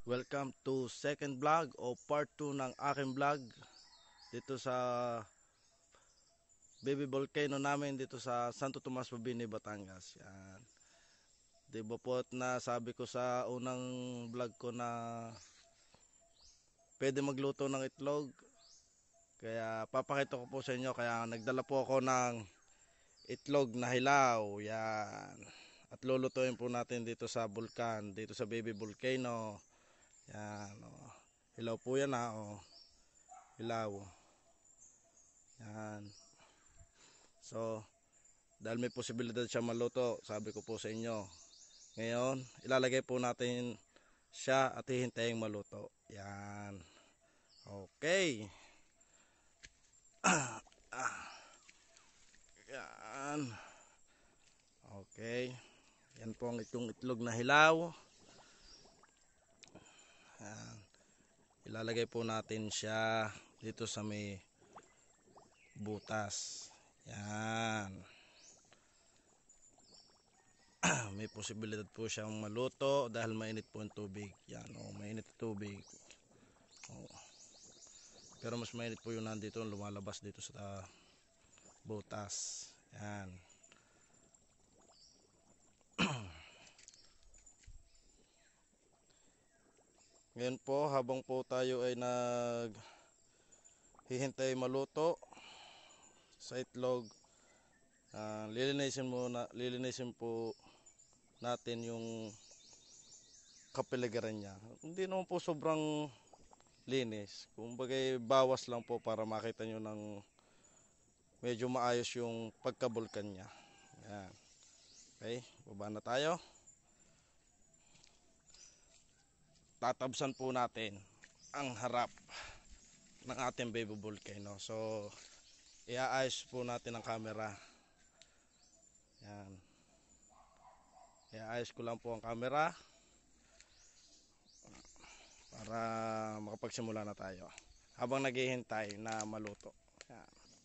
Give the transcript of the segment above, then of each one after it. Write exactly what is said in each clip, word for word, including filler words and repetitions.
Welcome to second vlog o part two ng aking vlog dito sa baby volcano namin dito sa Santo Tomas, Mabini, Batangas. Yan. Di ba po at nasabi ko sa unang vlog ko na pwede magluto ng itlog. Kaya papakita ko po sa inyo. Kaya nagdala po ako ng itlog na hilaw. Yan. At lulutuin po natin dito sa vulkan, dito sa baby volcano. Yan. Oh. Hilaw po yan ha. Oh. Hilaw. Yan. So, dahil may posibilidad siya maluto, sabi ko po sa inyo. Ngayon, ilalagay po natin siya at hihintayin maluto. Yan. Okay. Ah, ah. Yan. Okay. Yan po ang itong itlog na hilaw. Yan. Ilalagay po natin siya dito sa may butas. Yan. May posibilidad po siyang maluto dahil mainit po ang tubig. Yan, oh, mainit ang tubig. Oh. Pero mas mainit po yung nandito, lumalabas dito sa butas. Yan. Ngayon po, habang po tayo ay nag hihintay maluto sa itlog, uh, lilinisin muna, lilinisin po natin yung kapiligiran niya. Hindi naman po sobrang linis. Kumbaga bawas lang po para makita nyo ng medyo maayos yung pagkabulkan niya. Yan. Okay, baba na tayo. Tatabsan po natin ang harap ng ating baby volcano. So, iaayos po natin ang camera. Yan. Iaayos ko lang po ang camera para makapagsimula na tayo habang naghihintay na maluto. Yan.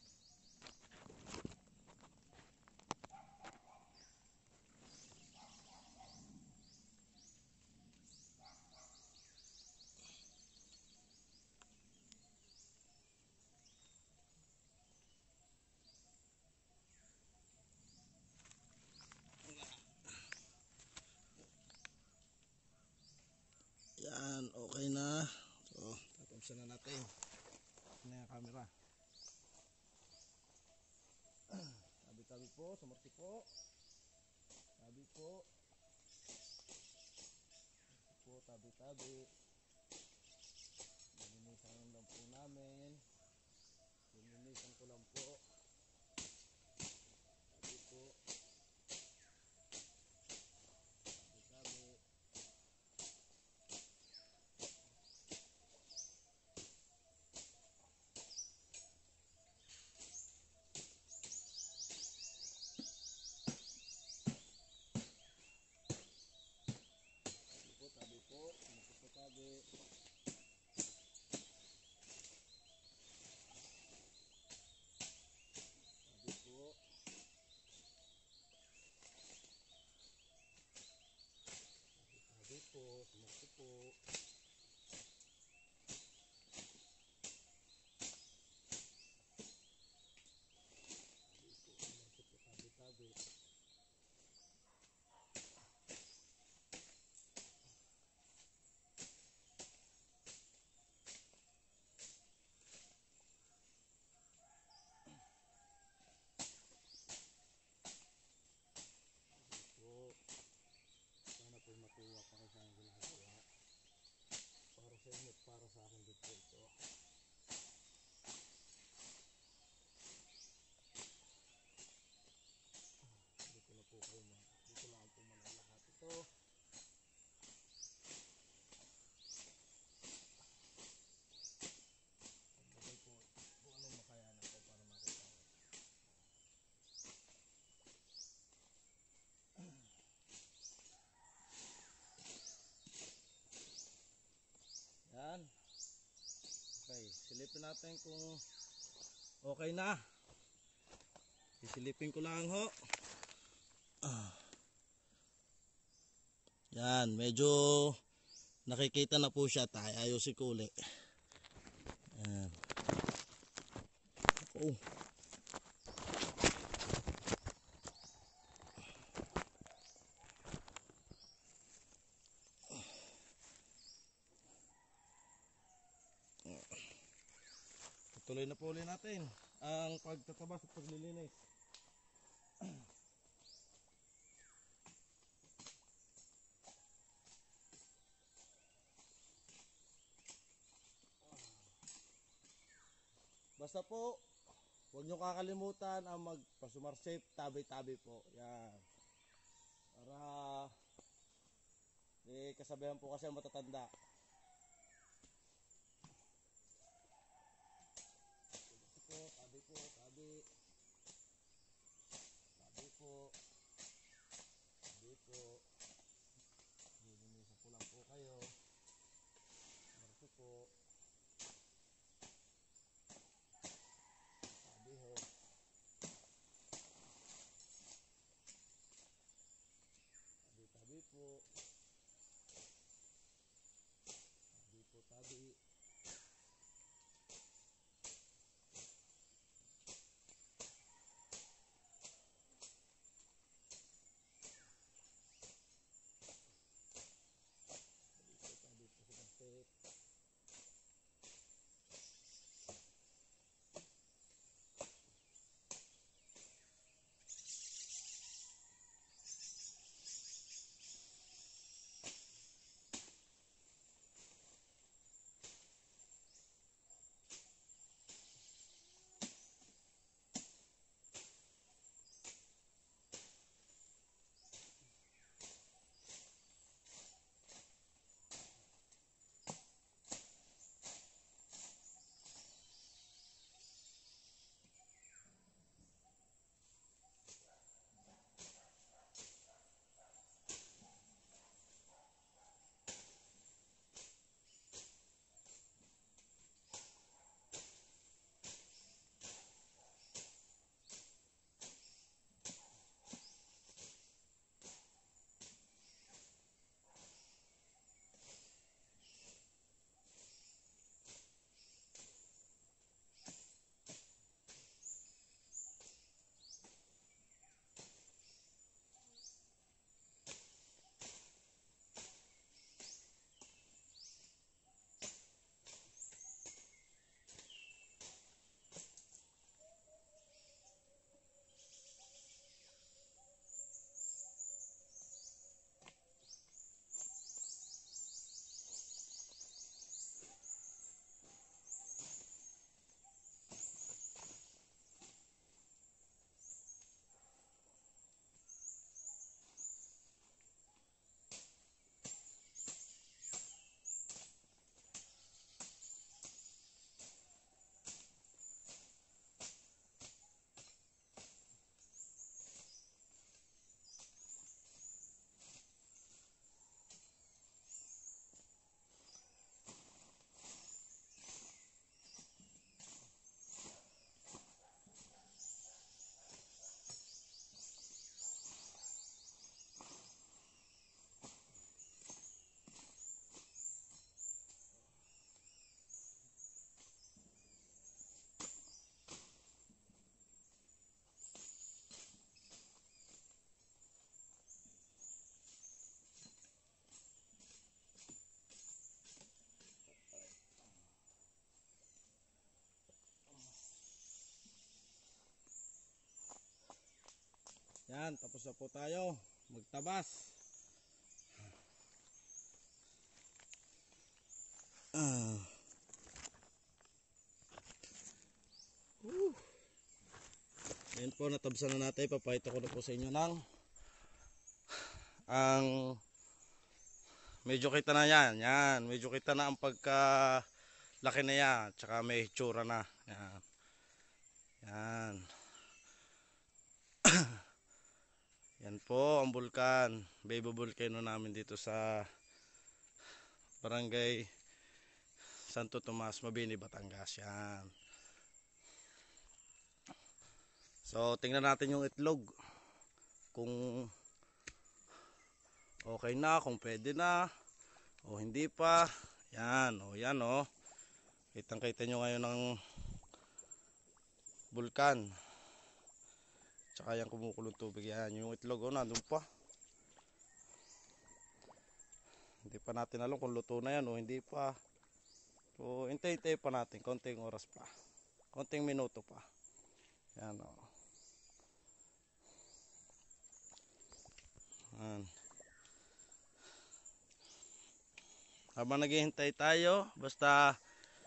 Yan, okay na. So, tatabsan na natin. Ano yung camera? Tabi-tabi po, sumarti po. Tabi po. Po, tabi-tabi. Linisan lang po namin. Linisan ko lang po. Tabi po. Po, sumakto po. Tabi-tabi. Sana po matuwa para sa akin ginagawa. Para sa inyo at para sa akin din po ito. Dito na po kayo mga. Dito lang po mga lahat ito. Pagdagay po kung anong makayanan ko para makita ko. Yan. Okay, silipin natin kung okay na. Isilipin ko lang ho. Ah. Yan, medyo nakikita na po siya, tayo ayusin ko uli. Ayan. Oh. Tuloy na po ulit natin ang pagtatabas at paglilinis. Basta po, huwag nyo kakalimutan ang magpasumarsip, tabi-tabi po. Yan. Para eh, kasabihan po kasi ang matatanda. Po, tabi po, tabi. Tabi po. Tabi po. Lilinisan ko lang po kayo. Marso po. Tabi ho. Tabi, tabi po. Tabi po, tabi. Yan, tapos na po tayo magtabas. Ah. Uh. Yan po, natabsan na natin. Papakita ko na po sa inyo ng ang medyo kita na yan. Yan, medyo kita na ang pagka laki na yan. Tsaka may hitsura na. Yan. Yan. Yan po ang bulkan, baby volcano namin dito sa Barangay Santo Tomas, Mabini, Batangas. Yan. So tingnan natin yung itlog kung okay na, kung pwede na O hindi pa. Yan, o yan o. Kitang-kita nyo ngayon ng bulkan. Tsaka yung kumukulong tubig. Yan, yung itlog o nandun pa. Hindi pa natin alam kung luto na yan o hindi pa. So, hintay-hintay pa natin. Konting oras pa. Konting minuto pa. Yan o. Yan. Habang naghihintay tayo, basta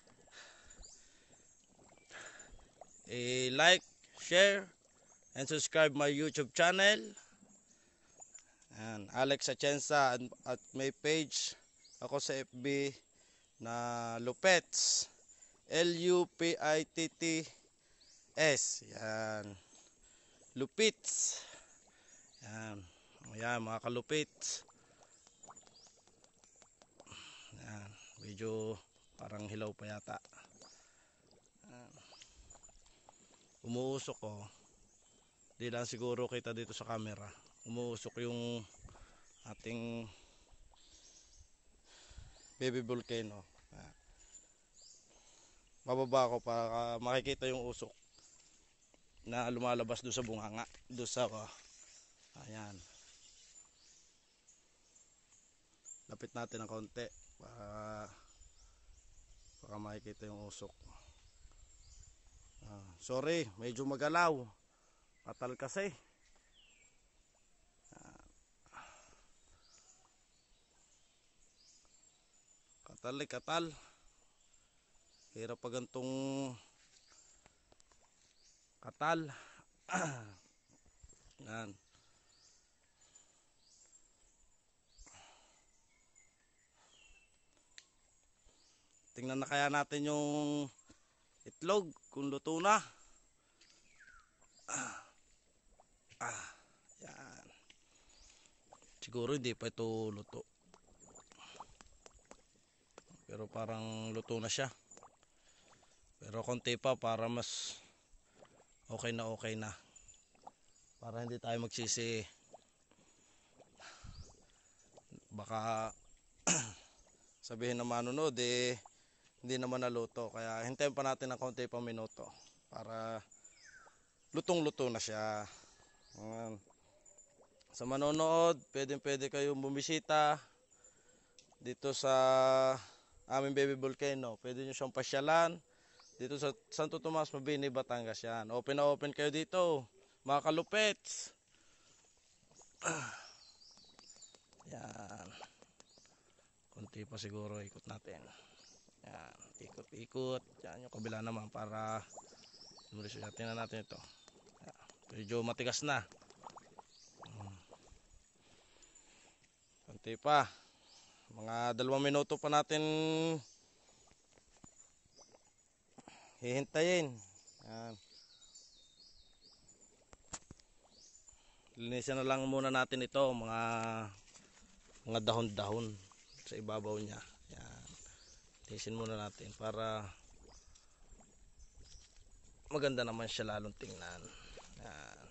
i-like, share, and subscribe my YouTube channel. Yan, Alex Atienza, at may page ako sa F B na Lupets. L U P I T T S. Yan. Lupits. Yan. Ayan, mga kalupits. Yan. Medyo parang hilaw pa yata. Yan. Umuusok ko. Oh. Di lang siguro kita dito sa camera. Umuusok yung ating baby volcano. Yan. Bababa ko para makikita yung usok na lumalabas doon sa bunganga. Doon sa oh. Ayan. Lapit natin ng konti para, para makikita yung usok. Ah, sorry, medyo magalaw. Katal kasi. Ah, katal eh, katal. Hirap pa gantong katal. Yan. Tingnan na kaya natin yung itlog kung luto na. Ah, ah, yan. Siguro hindi pa ito luto. Pero parang luto na siya. Pero konti pa para mas okay na okay na. Para hindi tayo magsisi. Baka sabihin ng manunod eh hindi naman naluto, kaya hintayin pa natin ng konti pang minuto para lutong-luto na siya. Ayan. Sa manonood, pwedeng pwede kayong bumisita dito sa aming baby volcano. Pwede nyo siyang pasyalan dito sa Santo Tomas, Mabini, Batangas. Yan. Open na open kayo dito, mga kalupets. Yan. Konti pa siguro ikot natin. Yan, ikot-ikot. Yan yung kabila naman para tingnan natin ito. Yan, medyo matigas na. Konti pa. Mga dalawang minuto pa natin hihintayin. Yan. Linisan na lang muna natin ito, mga mga dahon-dahon sa ibabaw niya. Yan. Linisin muna natin para maganda naman siya lalong tingnan. Yan.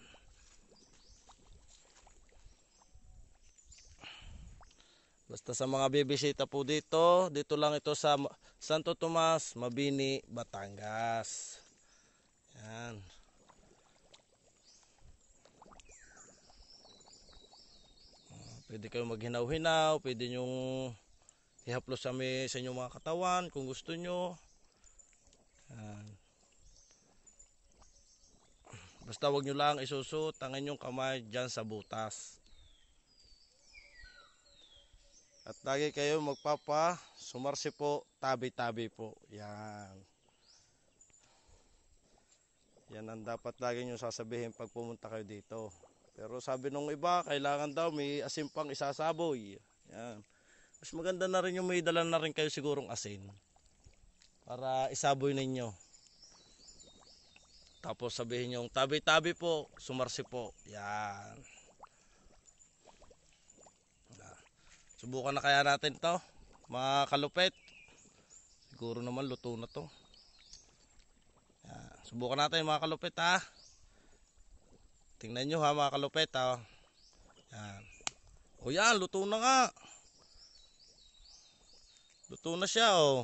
Basta sa mga bibisita po dito, dito lang ito sa Santo Tomas, Mabini, Batangas. Yan. Pwede kayong maghinaw-hinaw, pwede nyong ihaplos kami sa inyong mga katawan kung gusto nyo. Yan. Basta wag nyo lang isusot ang inyong kamay dyan sa butas. At lagi kayo magpapa sumarsi po, tabi-tabi po. Yan. Yan ang dapat lagi nyo sasabihin pag pumunta kayo dito. Pero sabi nung iba, kailangan daw may asin pang isasaboy. Yan. Mas maganda na rin yung may dala na rin kayo sigurong asin para isaboy ninyo. Tapos sabihin nyo, tabi-tabi po, sumarsi po. Yan. Subukan na kaya natin to, mga kalupet. Siguro naman luto na to. Yan. Subukan natin mga kalupet ha. Tingnan nyo ha mga kalupet ha. Yan. O yan, luto na nga. Luto na siya, oh.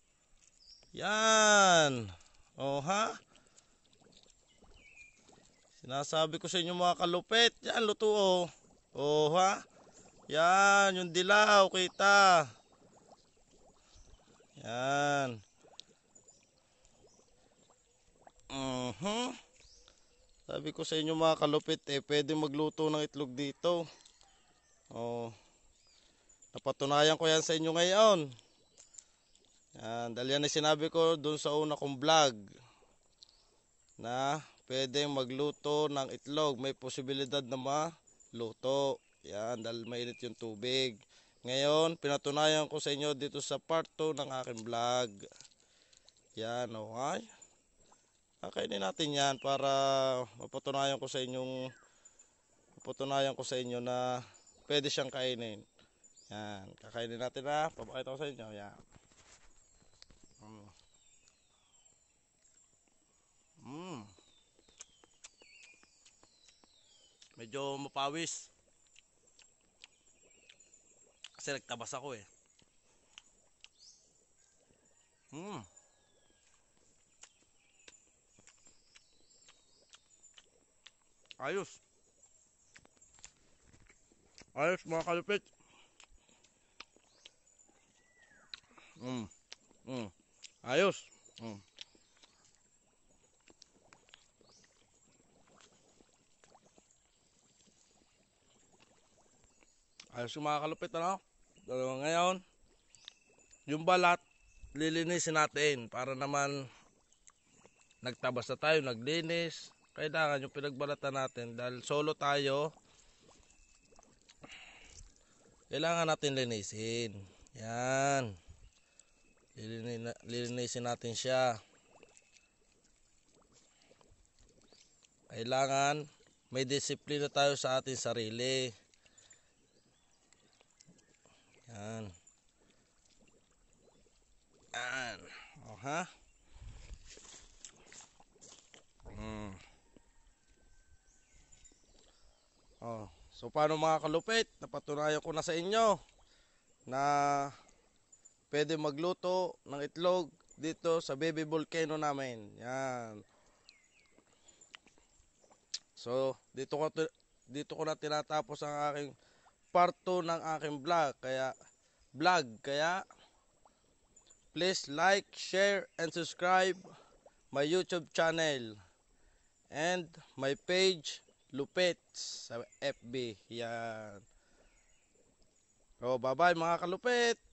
Yan. Oh, ha? Sinasabi ko sa inyo mga kalupit. Yan, luto, oh. Oh, ha? Yan, yung dilaw, kita. Yan. Uh-huh. Sabi ko sa inyo mga kalupit, eh, pwede magluto ng itlog dito. Oh. Napatunayan ko yan sa inyo ngayon. Yan, dahil yan ay sinabi ko dun sa una kong vlog na pwedeng magluto ng itlog. May posibilidad na maluto. Yan, dahil mainit yung tubig. Ngayon, pinatunayan ko sa inyo dito sa part two ng aking vlog. Yan, okay. Kakainin natin yan para mapatunayan ko sa inyong mapatunayan ko sa inyo na pwede siyang kainin. Yan, kakainin natin na. Papakita ko sa inyo. Yan. Mm. Mm. Medyo mapawis. Kasi nagtabas ako eh. Mm. Ayos. Ayos mga kalupit. Mm. Mm. Ayos. Mm. Ayos yung mga kalupit, ano? So, ngayon, yung balat, lilinisin natin para naman nagtabas na tayo, naglinis. Kailangan yung pinagbalatan natin dahil solo tayo. Kailangan natin linisin. Yan. Lilinisin, lilinisin natin siya. Kailangan may disiplina tayo sa ating sarili. Yan. Yan. O, ha? Mm. Oh, so paano mga kalupit? Napatunayan ko na sa inyo na pwede magluto ng itlog dito sa baby volcano namin. Yan. So, dito ko dito ko na tinatapos ang aking part two ng aking vlog. Kaya vlog, kaya please like, share and subscribe my YouTube channel and my page Lupit sa F B. Yan. So, bye-bye mga kalupit.